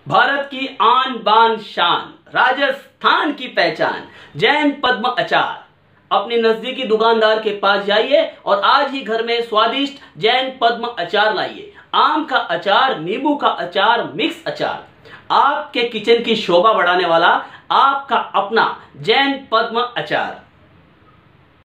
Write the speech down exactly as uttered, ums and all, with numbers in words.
भारत की आन बान शान, राजस्थान की पहचान, जैन पद्म अचार। अपने नजदीकी दुकानदार के पास जाइए और आज ही घर में स्वादिष्ट जैन पद्म अचार लाइए। आम का अचार, नींबू का अचार, मिक्स अचार, आपके किचन की शोभा बढ़ाने वाला आपका अपना जैन पद्म अचार।